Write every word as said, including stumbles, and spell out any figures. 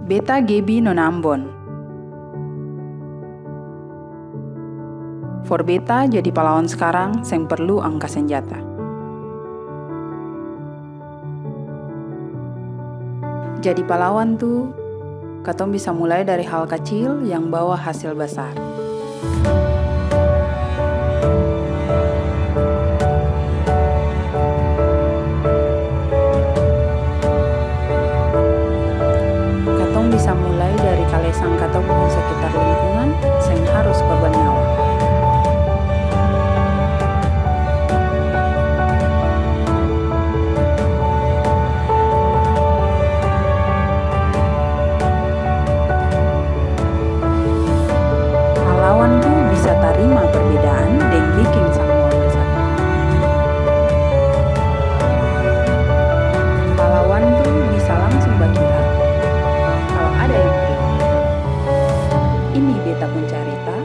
Beta gebi nona Ambon. For beta jadi pahlawan sekarang seng perlu angka senjata. Jadi pahlawan tuh, katong bisa mulai dari hal kecil yang bawa hasil besar. Katong bisa mulai dari kalesang katong di sekitar lingkungan, seng harus korban nyawa. Pahlawan tuh bisa tarima perbedaan dan bikin semua bersatu. Pahlawan tuh bisa langsung bergerak kalau ada yang perlu. Ini beta pun cerita